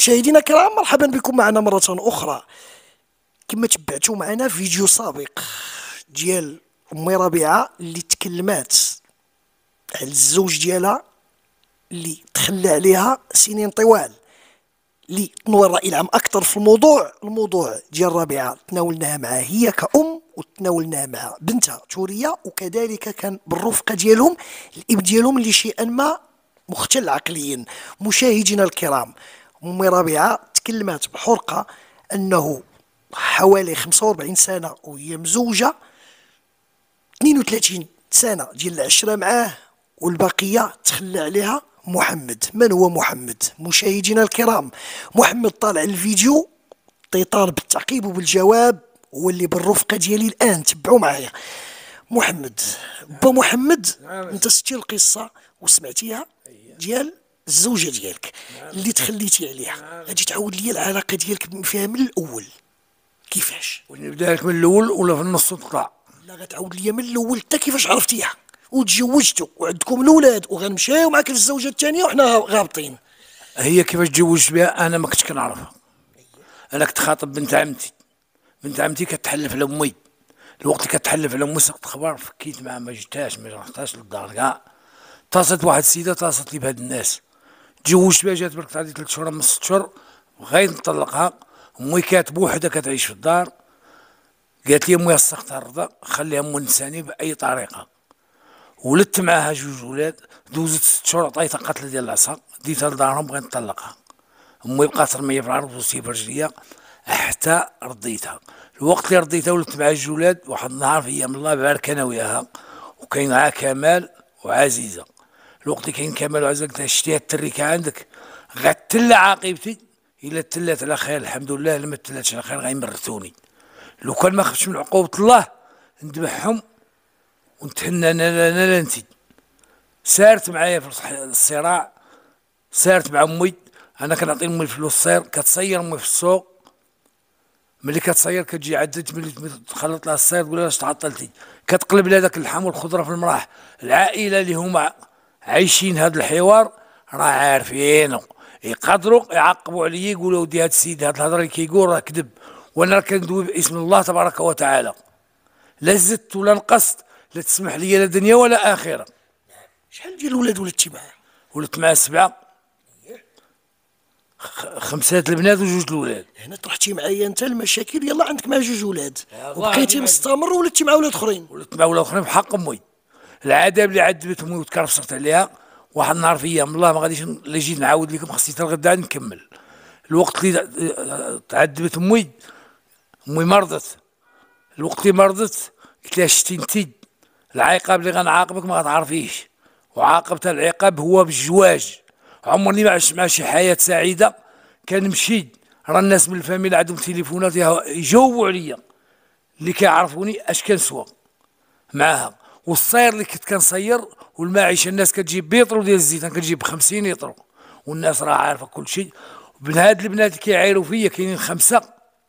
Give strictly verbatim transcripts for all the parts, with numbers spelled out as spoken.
مشاهدينا الكرام، مرحبا بكم معنا مرة أخرى. كما تبعتوا معنا فيديو سابق ديال أمي ربيعة اللي تكلمات على الزوج ديالها اللي تخلى عليها سنين طوال. اللي تنوي الرأي العام أكثر في الموضوع الموضوع ديال ربيعة تناولناها معها هي كأم، وتناولناها مع بنتها تورية، وكذلك كان بالرفقة ديالهم الإب ديالهم اللي شيئا ما مختل عقليا. مشاهدينا الكرام، أمي ربيعة تكلمات بحرقة أنه حوالي خمسة وأربعين سنة وهي مزوجة، اثنين وثلاثين سنة ديال العشرة معاه، والبقية تخلى عليها محمد. من هو محمد؟ مشاهدينا الكرام، محمد طالع الفيديو طيطار بالتعقيب وبالجواب، هو اللي بالرفقة ديالي الآن. تبعوا معايا. محمد، با محمد، انت ستي القصة وسمعتيها ديال الزوجة ديالك اللي تخليتي عليها. غادي تعاود لي العلاقة ديالك فيها من الأول كيفاش؟ ونبدا لك من الاول ولا في النص تطلع؟ لا، غتعاود لي من الاول حتى كيفاش عرفتيها وتزوجتوا وعندكم الاولاد، وغنمشيو معاك للزوجه الثانيه وحنا غابطين. هي كيفاش تزوجت بها انا ما كنتش كنعرفها. انا كنت خاطب بنت عمتي، بنت عمتي كتحلف على امي. الوقت اللي كتحلف على امي سقط خبر، فكيت معها ما جبتهاش ما رحتهاش للدار كاع. اتصلت واحد السيده اتصلت لي بهاد الناس، تزوجت بها، جات برك عندي ثلاث شهور من ست شهور بغيت نطلقها. امي كانت بوحدها كتعيش في الدار، قالت لي امي السقطها الرضا خليها امي نساني باي طريقه. ولدت معاها جوج ولاد، دوزت ست شهور عطيتها قتله ديال العصا، ديتها لدارهم بغيت نطلقها. امي بقات رميه في العرض وسي في رجليا حتى رديتها. الوقت اللي رديتها ولدت معها جوج ولاد. واحد النهار في ايام الله بارك انا وياها، وكاين معاها كمال وعزيزه. الوقت اللي كاين كمال وعزيزه قلت لها شتيها التريكه عندك غتلا عاقبتي، الا تلات على خير الحمد لله، لما تلاتش على خير غيمرتوني. لو كان ما خفتش من عقوبه الله نذبحهم ونتهنى انا انا لا انت. سارت معايا في الصراع، سارت مع امي. انا كنعطي امي الفلوس صير، كتصير امي في السوق. ملي كتصير كتجي عدت، ملي تخلط لها الصير تقول لها اش تعطلتي، كتقلب لها داك اللحم والخضره في المراح. العائله اللي هما عايشين هذا الحوار راه عارفينه، يقدروا يعقبوا عليا يقولوا ودي هذا السيد هذه الهضره اللي كيقول راه كذب، وانا راه كندوي باسم الله تبارك وتعالى. لا زدت ولا نقصت، لا تسمح لي لا دنيا ولا اخره. شحال ديال الولاد ولدتي معاه؟ ولدت معاه سبعه، خمسه البنات وجوج الولاد. هنا طرحتي معايا انت المشاكل. يلا عندك مع جوج ولاد وبقيتي مستمر ولدتي مع ولاد اخرين. ولدت مع ولاد اخرين بحق امي. العذاب اللي عذبت امي وتكرفصت عليها. واحد النهار في ايام الله ما غاديش اللي جيت نعاود لكم، خصني حتى الغدا نكمل. الوقت اللي تعذبت امي، امي مرضت. الوقت اللي مرضت قلت لها شتي انتي العقاب اللي غنعاقبك ما غتعرفيش، وعاقبتها العقاب هو بالزواج. عمرني ما عشت مع شي حياه سعيده. كنمشي راه الناس من الفاميلا عندهم تليفونات يجاوبوا عليا، اللي كيعرفوني اش كنسوى معاها. والصير اللي كنت كنصير والمعيشه، الناس كتجيب بيطرو ديال الزيت انا كنجيب بخمسين يطرو، والناس راه عارفه كل شيء. وبن هاد البنات اللي كيعايروا فيا كاينين خمسه،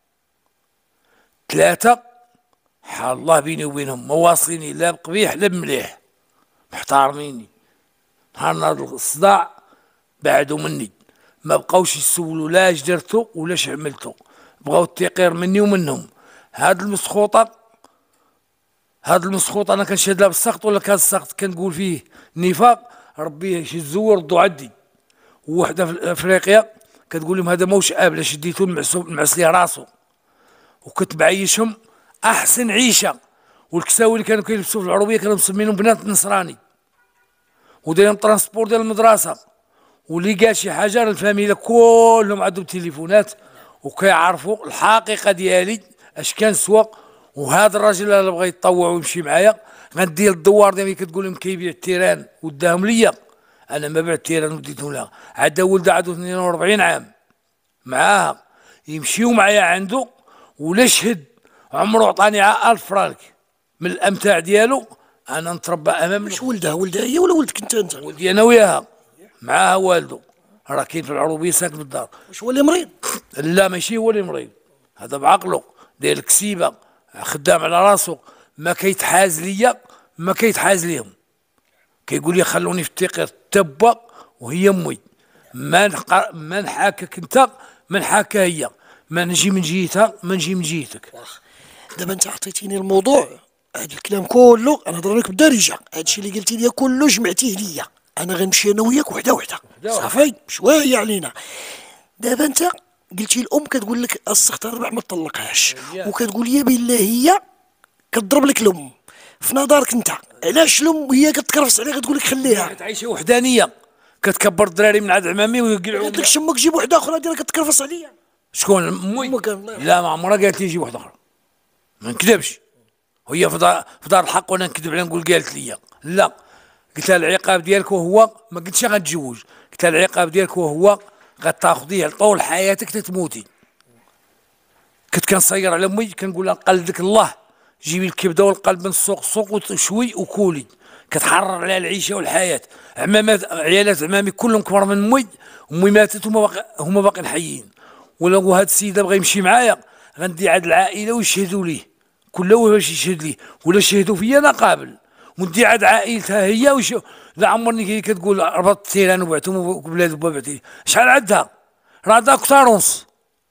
ثلاثه حال الله بيني وبينهم ما واصليني لا بقبيح لا بمليح، محتارميني. نهار نهار الصداع بعدوا مني، ما بقاوش يسولوا لا اش درتو ولا اش عملتو، بغاو التقير مني ومنهم. هاد المسخوطه هاد المسخوط انا كنشهد لها بالسخط، ولا كان السخط كنقول فيه نفاق. ربي شي الزور ردوا عدي. ووحده في افريقيا كتقول لهم هذا ماهوش اب، لا شديتو نعس ليه راسو. وكنت بعيشهم احسن عيشه. والكساوي اللي كانوا كيلبسوا في العروبيه كانوا مسمينهم بنات نصراني، ودايرين ترانسبور ديال المدرسه. واللي قال شي حاجه الفاميلا كلهم عندهم تليفونات وكيعرفوا الحقيقه ديالي اش كنسوى. وهذا الراجل اللي بغى يتطوع ويمشي معايا غندير الدوار ديالي كتقول لهم كيبيع التيران وداهم ليا. انا ما بعت التيران وديتهم لها. عندها ولد عنده اثنين وأربعين عام معاها، يمشيو معايا عنده ولا شهد عمره عطاني ألف فرانك من الامتاع ديالو. انا نتربى امام. واش ولدها ولدها هي ولا ولدك انت؟ انت ولدي انا وياها، معاها والده راه كاين في العروبيه ساكن في الدار. واش هو اللي مريض؟ لا ماشي هو اللي مريض، هذا بعقله داير الكسيبه خدام على راسو. ما كيتحاز ليا ما كيتحاز ليهم. كيقول لي خلوني في التقير تبا وهي امي ما نحق... ما نحاكك انت، ما نحاكها هي، ما نجي من جهتها، ما نجي من جهتك. دابا انت عطيتيني الموضوع، هذا الكلام كله انا نهضر لك بالدارجه، هذا الشيء اللي قلتي لي كله جمعتيه ليا، انا غنمشي انا وياك وحده وحده صافي شويه علينا. دابا انت قلتي الام كتقول لك السخط ربح ما تطلقهاش، وكتقول لي بالله هي كتضرب لك الام. في نظرك انت علاش الام هي كتكرفس عليها كتقول لك خليها؟ كتعيش وحدانيه، كتكبر الدراري من عند عمامي ويقلعوا. قالت لك شمك جيب وحده اخرى ديالك كتكرفس عليا. شكون امي؟ لا ما عمرها قالت لي جيب وحده اخرى، ما نكذبش. وهي في دار في دار الحق وانا نكذب عليها نقول قالت لي لا. قلت لها العقاب ديالك وهو ما قلتش غنتزوج، قلت لها العقاب ديالك وهو غتاخذيه طول حياتك تتموتي. كنت كنصير على امي كنقول لها قلدك الله، جيبي الكبده والقلب من السوق السوق وشوي وكولي. كتحرر عليها العيشه والحياه. عمامات عيالات عمامي كلهم كبر من امي، امي ماتت هما باقي هما باقيين حيين. ولو هاد السيده بغى يمشي معايا غندي عاد العائله ويشهدوا ليه، كل واحد يشهد ليه، ولا شهدوا فيا انا قابل. وندي عاد عائلتها هي وش لا عمرني كي كتقول ربطت التيران وبعتهم وبلاد بعتي شحال عندها؟ راه عندها كتار ونص.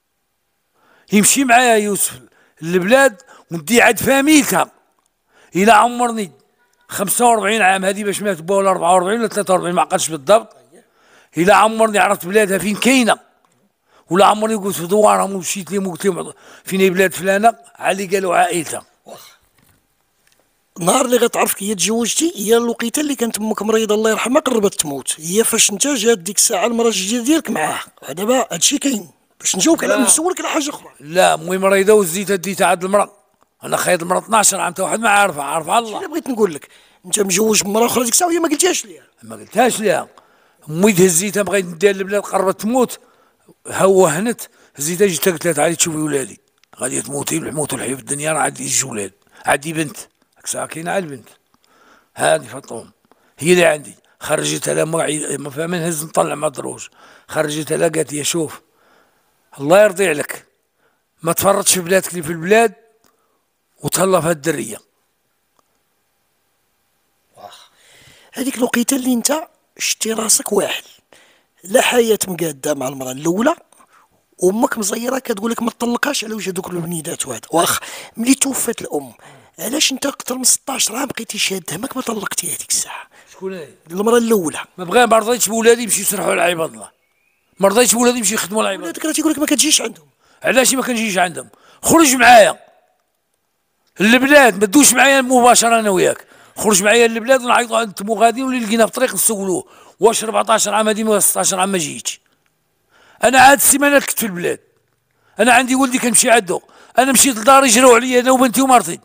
يمشي معايا يوسف للبلاد وندي عاد فاميلتها. الى عمرني خمسة وأربعين عام هذه باش مات با ولا أربعة وأربعين ولا ثلاثة وأربعين ما عقلتش بالضبط. الى عمرني عرفت بلادها فين كاينه، ولا عمرني قلت في دوارهم ومشيت لهم وقلت لهم فين بلاد فلانه علي قالوا عائلتها. النهار اللي غتعرفك هي تزوجتي هي الوقيته اللي كانت امك مريضه الله يرحمها قربت تموت، هي فاش انت جات ديك الساعه المراه الجديده ديالك معاه. دابا هادشي كاين باش نجاوبك على نسولك على حاجه اخرى. لا امي مريضه وزيتها ديتها عند المراه، انا خايض المراه اثناش عام حتى واحد ما عارفها، عارفها الله. انا بغيت نقول لك انت مجوج بمراه اخرى ديك الساعه وهي ما قلتيهاش ليها. ما قلتهاش ليها. امي دهزيتها بغيت نديها للبلاد قربت تموت، هوهنت هزيتها جيت قلت لها تعالي تشوفي ولادي غادي تموتي الموت والحياه في الدنيا راه عندي جوج ولاد، عندي بنت ديك الساعه كاينه على البنت هادي فطوم هي اللي عندي. خرجتها لها ما فاهم نهز نطلع مع الدروج، خرجتها لها قالت لي شوف الله يرضي عليك ما تفرطش في بلادك اللي في البلاد وتهلا في هاد الدريه. هذيك الوقيته اللي انت شتي راسك واحد لا حياه مقاده مع المراه الاولى، امك مزيره كتقول لك ما تطلقهاش على وجه دوك البنيدات وهذا. واخ ملي توفات الام علاش انت اكثر من ستطاش عام بقيتي شاد همك ما طلقتيها هذيك الساعه؟ شكون هي؟ المراه الاولى. ما بغا ما رضيتش بولادي يمشيو يسرحوا على عباد الله، ما رضيتش بولادي يمشيو يخدموا على عباد الله. ولادك راه تيقول لك ما كتجيش عندهم. علاش ما كنجيش عندهم؟ خرج معايا للبلاد ما تدوش معايا مباشره انا وياك، خرج معايا للبلاد ونعيطوا انتم غاديين واللي لقينا في الطريق نسولوه واش أربعطاش عام هذه ولا ستطاش عام ما جيتش. انا عاد السيمانه كنت في البلاد، انا عندي ولدي كنمشي عنده، انا مشيت لداري جراو عليا انا وبنتي ومرتي،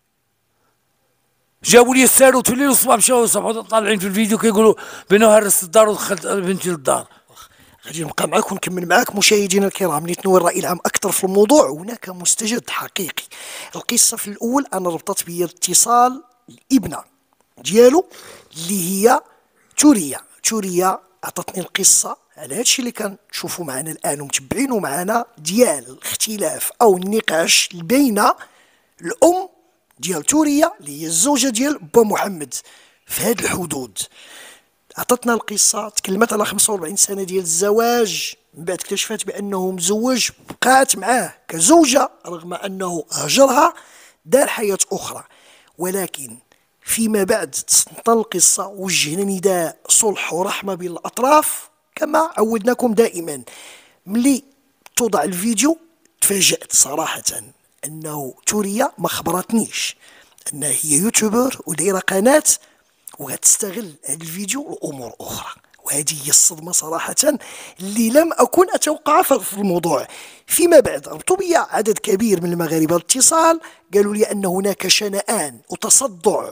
جابوا لي الساروت في الليل والصباح مشاو صبحوا طالعين في الفيديو كيقولوا بانه هرست الدار ودخلت بنتي للدار. غادي نبقى معاك ونكمل معاك مشاهدينا الكرام لتنوي الراي العام اكثر في الموضوع. هناك مستجد حقيقي. القصه في الاول انا ربطت بيا اتصال الابنه ديالو اللي هي توريه. توريه عطتني القصه على هادشي اللي كنشوفوا معنا الان ومتبعينه معنا ديال الاختلاف او النقاش بين الام ديال توريه اللي هي الزوجه ديال با محمد في هاد الحدود. عطتنا القصه تكلمت على خمسة وأربعين سنه ديال الزواج، من بعد اكتشفت بانه مزوج، بقات معاه كزوجه رغم انه هجرها دار حياه اخرى. ولكن فيما بعد تصنطنا القصه وجهنا نداء صلح ورحمه بين الاطراف كما عودناكم دائما. ملي توضع الفيديو تفاجأت صراحه انه توريه ما خبرتنيش انها هي يوتيوبر ودايره قناه وغتستغل هذا الفيديو لامور اخرى، وهذه هي الصدمه صراحه اللي لم اكن اتوقعها في الموضوع. فيما بعد ربطوا بي عدد كبير من المغاربه الاتصال قالوا لي ان هناك شنآن وتصدع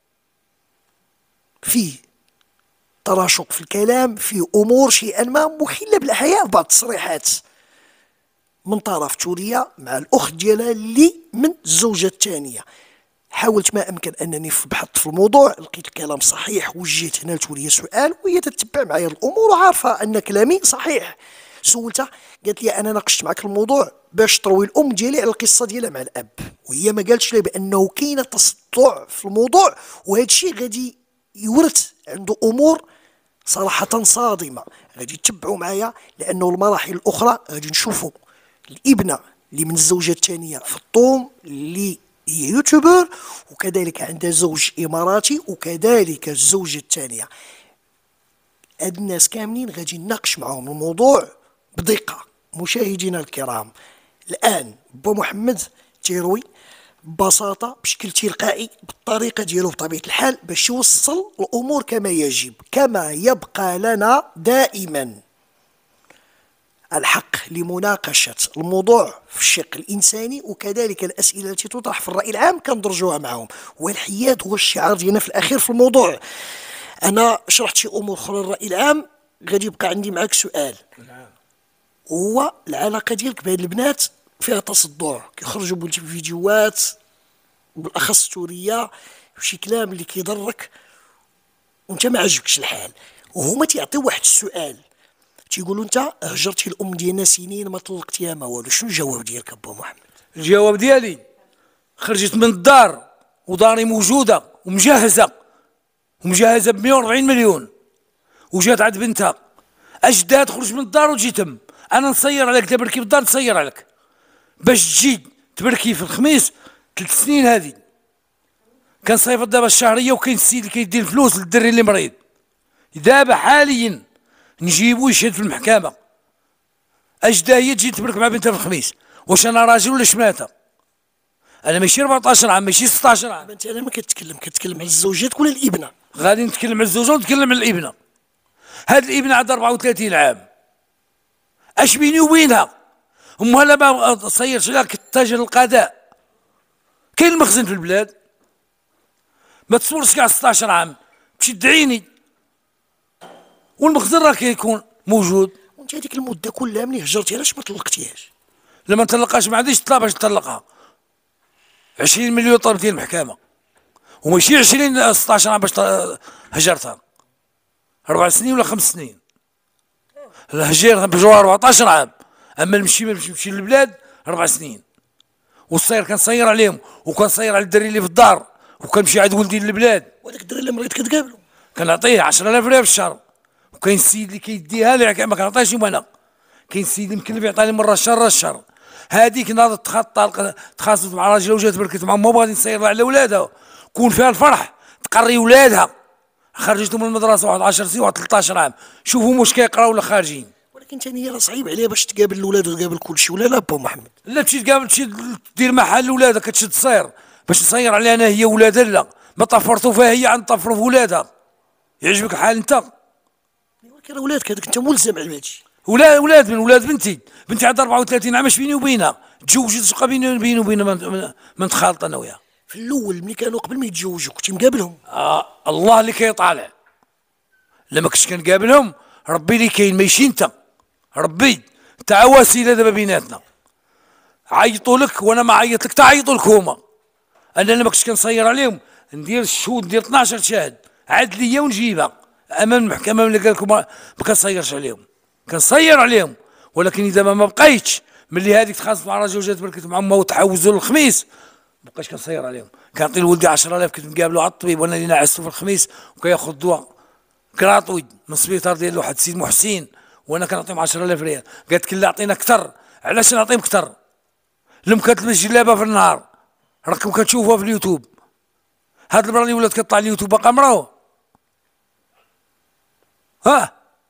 في تراشق في الكلام في امور شيئا ما مخله بالاحياء، بعض التصريحات من طرف توريه مع الاخت ديالها اللي من الزوجه الثانيه. حاولت ما امكن انني بحثت في الموضوع، لقيت الكلام صحيح، وجهت هنا لتوريه سؤال وهي تتبع معايا الامور وعارفه ان كلامي صحيح. سولتها قالت لي انا ناقشت معك الموضوع باش تروي الام ديالي على القصه ديالها مع الاب، وهي ما قالتش لي بانه كاينه تصدع في الموضوع وهذا الشيء غادي يورث عنده امور صراحة صادمة. غادي تتبعوا معايا، لأنه المراحل الأخرى غادي نشوفوا الابنة اللي من الزوجة الثانية في الطوم اللي هي يوتيوبر، وكذلك عندها زوج إماراتي، وكذلك الزوجة الثانية. هاد الناس كاملين غادي نناقش معاهم الموضوع بدقة. مشاهدينا الكرام، الآن با محمد تيروي ببساطة بشكل تلقائي بالطريقة ديالو بطبيعة الحال باش يوصل الأمور كما يجب، كما يبقى لنا دائما الحق لمناقشة الموضوع في الشق الإنساني، وكذلك الأسئلة التي تطرح في الرأي العام كندرجوها معهم. والحياد هو الشعار ديالنا في الأخير في الموضوع. أنا شرحت شي أمور أخرى للرأي العام، غادي يبقى عندي معاك سؤال، هو العلاقة ديالك بهاد البنات فيها تصدع، كيخرجوا بالفيديوهات بالاخص السوريه وشي كلام اللي كيضرك وانت ما عجبكش الحال، وهما تيعطيو واحد السؤال تيقولوا انت هجرتي الام ديالنا سنين ما طلقتيها ما والو، شنو الجواب ديالك ابو محمد؟ الجواب ديالي خرجت من الدار وداري موجوده ومجهزه ومجهزه ب مية وأربعين مليون، وجات عند بنتها اجدها تخرج من الدار وتجي تم، انا نصير عليك تبركي بالدار، نصير عليك باش تجي تبركي في الخميس. ثلاث سنين هذه كنصيفط دابا الشهريه، وكاين السيد اللي كيدير الفلوس للدري اللي مريض، دابا حاليا نجيبو يشهد في المحكمه، اجدا هي تجي تبرك مع بنتها في الخميس. واش انا راجل ولا شماته؟ انا ماشي أربعطاش عام، ماشي ستطاش عام. انت انا ما كتكلم كتكلم على الزوجات ولا الابنه؟ غادي نتكلم على الزوجه ونتكلم على الابنه. هاد الابنه عندها أربعة وثلاثين عام، اش بيني وبينها؟ امها لا ما تصيرش لها كتجه للقضاء. كاين المخزن في البلاد، ما تصورش كاع ستطاش عام تمشي تدعيني، والمخزن راه كيكون موجود. وانت هذيك المده كلها ملي هجرتي علاش ما طلقتيهاش؟ لما نطلقهاش ما عنديش طلب باش نطلقها. عشرين مليون طلبتي المحكمه، وماشي عشرين ستطاش عام باش هجرتها، أربع سنين ولا خمس سنين. الهجير بجوها أربعطاش عام، اما نمشي نمشي للبلاد أربع سنين. والصير كنصير عليهم، وكنصير على الدري اللي في الدار، وكنمشي عند ولدي للبلاد. وهذاك الدري اللي مريض كتقابلو؟ كنعطيه عشرة آلاف ريال في الشهر. وكاين السيد اللي كيديها لي ما كنعطيهاش انا، كاين السيد مكلف يعطيني مره الشهر راه الشهر. هذيك ناضت تخطى تخاصمت مع راجلها وجات بركت مع امها وغادي نصير على ولادها، كون فيها الفرح تقري ولادها. خرجتهم من المدرسه واحد عشر سنين واحد ثلاثطاش عام، شوفوا واش كيقراو ولا خارجين. ولكن ثاني راه صعيب عليها باش تقابل الاولاد وتقابل كلشي، ولا لا با محمد؟ لا تمشي تقابل تمشي دير محل ولادها كتشد صير باش نصير عليها انا هي ولادها، لا ما طفرتو فيها هي عند طفروا في ولادها. يعجبك الحال انت؟ ولكن ولادك هذاك انت ملزم على هادشي. ولاد ولاد من ولاد بنتي، بنتي عندها أربعة وثلاثين عام، اش بيني وبينها؟ تزوجت شقا بيني بيني وبينها ما نتخالط انا وياها. في الاول ملي كانوا قبل ما يتزوجوا كنتي مقابلهم؟ آه الله اللي كيطالع، لما كنتش كنقابلهم ربي اللي كاين ماشي انت، ربي انت وسيله دابا بيناتنا. عيطوا لك وانا ما عيط لك، تعيطوا لك هما. انا لما كنتش كنصير عليهم ندير الشهود، ندير اثناش شاهد عدليه ونجيبها امام المحكمه اللي قال لكم ما كنصيرش عليهم، كنصير عليهم. ولكن اذا ما بقيتش ملي هذيك تخاصمت مع راجل وجات بركت مع امها وتحوزوا للخميس، ما بقيتش كنصير عليهم. كنعطي لولدي عشرة آلاف كنت نقابلو على الطبيب وانا اللي نعسو في الخميس، وكياخذ دواء كراطوي من السبيطار ديال واحد السيد محسن، وانا كنعطيهم عشرة آلاف ريال. قالت لك لا عطينا اكثر، علاش نعطيهم اكثر؟ لم كتلبس جلابه في النهار راكم كتشوفوها في اليوتيوب. هاد المرا اللي ولات كطلع اليوتيوب باقا مراه. ها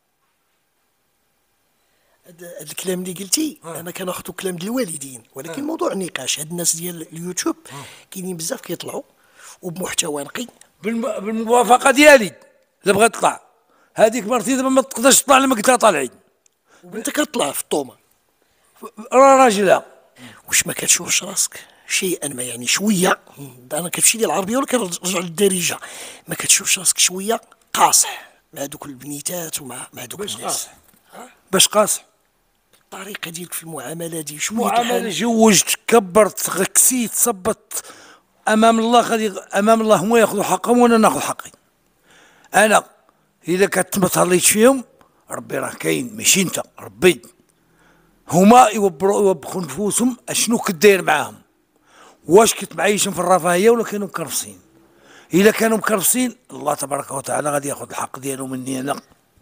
هذا الكلام اللي قلتي انا كناخذو كلام ديال الوالدين، ولكن ها. موضوع النقاش هاد الناس ديال اليوتيوب كاينين بزاف كيطلعوا وبمحتوى نقي بالموافقه ديالي. لا بغات تطلع هذيك مرتي دابا ما تقدرش تطلع لما قلت لها طالعي، وانت كتطلع في الطومه راه راجلها. واش ما كتشوفش راسك شيئا ما، يعني شويه، انا كتمشي ديال العربيه ولا كنرجع للدارجه، ما كتشوفش راسك شويه قاصح مع دوك البنيتات ومع مع دوك الناس؟ قاصح باش قاصح؟ الطريقه ديالك في المعامله دي شويه معامله جوجت كبرت كسيت صبت امام الله، غادي امام الله هما ياخذوا حقهم وانا ناخذ حقي. انا اذا كنت ما تهليتش فيهم ربي راه كاين ماشي انت، ربي هما يوبروا يوبخوا نفوسهم اشنو كداير معاهم، واش كنت معيشهم في الرفاهيه ولا كانوا مكرفسين. اذا كانوا مكرفسين الله تبارك وتعالى غادي ياخذ الحق ديالو مني انا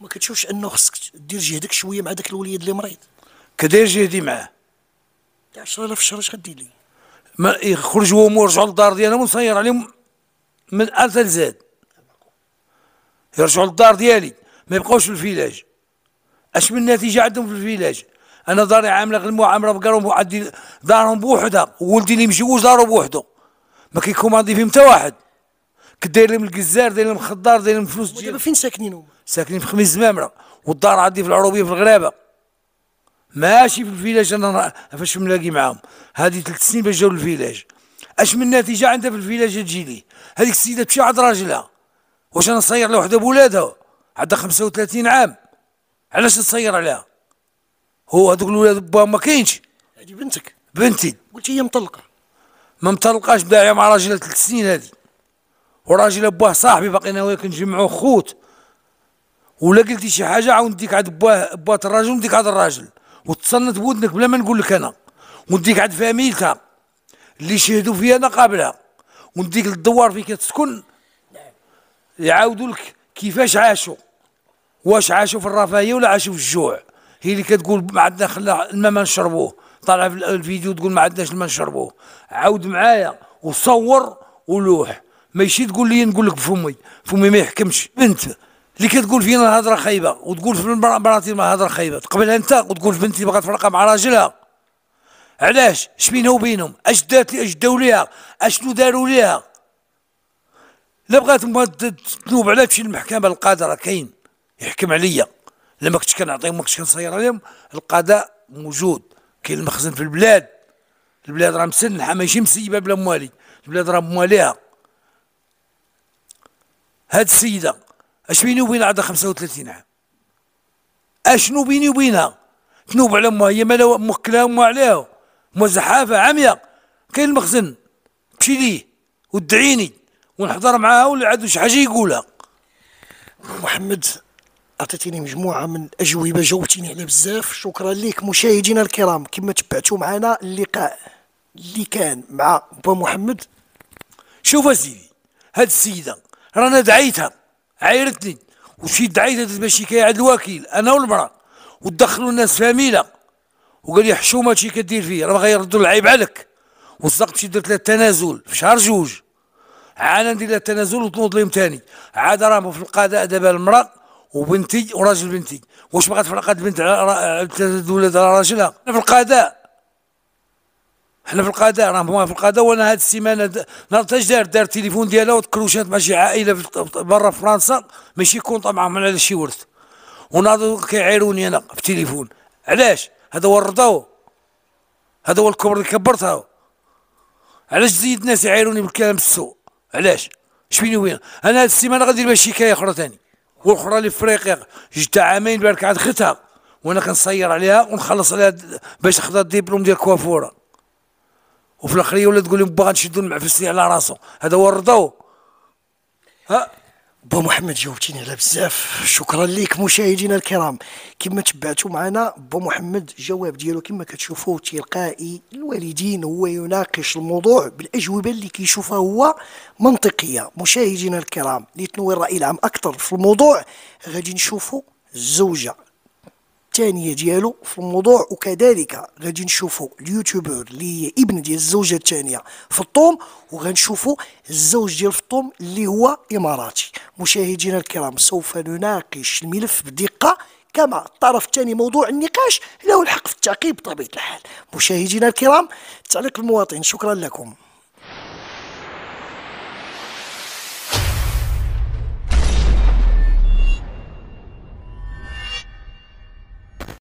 ما كتشوفش انه خصك دير جهدك شويه مع داك الوليد اللي مريض؟ كداير جهدي معاه. عشرة آلاف في الشهر اش غدير لي؟ ما يخرج هو ورجعوا للدار ديالهم ونصير عليهم من الف لزاد، يرجعوا للدار ديالي ما يبقاوش في الفيلاج. اش من نتيجه عندهم في الفيلاج؟ انا داري عامله غير المعامله بقالهم عندي دارهم بوحدها، وولدي اللي مجوز دارو بوحدو، ما كيكوماندي فيهم حتى واحد. كداير لهم الجزار، داير لهم خضار، داير لهم فلوس. دابا فين ساكنين هما؟ ساكنين في خميس زمامره، والدار عندي في العروبيه في الغرابه، ماشي في الفيلاج. انا فاش ملاقي معاهم هذه ثلاث سنين باش جاو للفيلاج. اش من نتيجه عندها في الفيلاج تجي لي؟ هذيك السيده تمشي عند راجلها، واش انا نصير على وحده بولادها عندها خمسة وثلاثين عام؟ علاش نصير عليها؟ هو هذوك الولاد باهم ما كاينش. هذه بنتك؟ بنتي. قلتي هي مطلقه؟ ما مطلقاش، داعيه مع راجلها ثلاث سنين هذه، وراجل باه صاحبي باقينا وياه كنجمعوا خوت. ولا قلتي شي حاجه عاود نديك عند باه باه الراجل ونديك عند الراجل، وتصنت بودنك بلا ما نقول لك انا، ونديك عند فاميلتها اللي شهدوا فيها انا قابلها، ونديك للدوار فين كتسكن يعاودوا لك كيفاش عاشوا، واش عاشوا في الرفاهيه ولا عاشوا في الجوع. هي اللي كتقول ما عندنا خلا الماء ما نشربوه، طالعه في الفيديو تقول ما عندناش الماء نشربوه. عاود معايا وصور ولوح، ماشي تقول لي نقول لك بفمي، فمي ما يحكمش. بنت اللي كتقول فينا هضره خايبه وتقول في مراتي ما هضره خايبه، تقبلها انت وتقول في بنتي باغا تفرقها مع راجلها. علاش؟ اش بينها وبينهم؟ اش دات اش داو ليها؟ اشنو داروا ليها؟ لا بغات تنوب عليها تمشي للمحكمه، القاضي راه كاين يحكم عليا. لا ما كنتش كنعطيهم ما كنتش كنصير عليهم، القضاء موجود، كاين المخزن في البلاد. البلاد راه مسنحه ماشي مسيبه بلا موالي، البلاد راه مواليها. هاد السيده اش بيني وبينها عندها خمسة وثلاثين عام؟ اشنو بيني وبينها؟ تنوب على امها، هي مالا موكلها امها عليها، امها زحافه عاميه. كاين المخزن مشي ليه وادعيني ونحضر معاها، ولا عنده شي حاجه يقولها. محمد عطيتيني مجموعه من الاجوبه، جاوبتيني على بزاف، شكرا لك. مشاهدينا الكرام، كما تبعتوا معنا اللقاء اللي كان مع با محمد. شوف اسيدي، هاد السيده رانا دعيتها، عايرتني ومشيت دعيتها باش شكايه عند الوكيل انا والمراه، ودخلوا الناس فاميله، وقال لي حشومه هادشي كدير فيه راه باغي يردوا العيب عليك. وصدقت مشيت درت لها التنازل في شهر جوج، عاد ندير لها التنازل وتنوض لهم ثاني. عاد راهم في القضاء دابا المراه وبنتي وراجل بنتي. واش بغات تفرق هاد البنت على ثلاثه ولاد على راجلها؟ حنا في القضاء، حنا في القضاء، راهم في القضاء. وانا هاد السيمانه نهار اش دار دار التليفون ديالها وتكروشات مع شي عائله برا في فرنسا، ماشي كونطا معاهم على شي ورث، وناضوا كيعايروني انا في التليفون. علاش؟ هذا هو الرضا، هذا هو الكبر اللي كبرتها. علاش تزيد الناس يعايروني بالكلام السوء؟ علاش؟ اش بيني وبينها؟ انا هاد السيمانه غندير بها شكايه اخرى ثاني، والاخرى اللي في افريقيا جبت عامين بارك عند ختها، وانا كنصير عليها ونخلص عليها باش تاخذ الدبلوم ديال الكوافوره، وفي الاخريه ولا تقول لي باغا نشدو المعفسين على راسو. هذا هو الرضا. ها با محمد جاوبتيني على بزاف، شكرا لك. مشاهدينا الكرام، كما تبعتوا معنا با محمد الجواب ديالو كما كتشوفوا تلقائي. الوالدين هو يناقش الموضوع بالاجوبه اللي كيشوفها هو منطقيه. مشاهدينا الكرام، لتنوير الراي العام اكثر في الموضوع، غادي نشوفوا الزوجه الثانيه ديالو في الموضوع، وكذلك غادي نشوفوا اليوتيوبر اللي هي ابن ديال الزوجه الثانيه فطوم، وغنشوفوا الزوج ديال فطوم اللي هو اماراتي. مشاهدينا الكرام، سوف نناقش الملف بدقه، كما الطرف الثاني موضوع النقاش له الحق في التعقيب بطبيعه الحال. مشاهدينا الكرام، تعليق المواطن، شكرا لكم.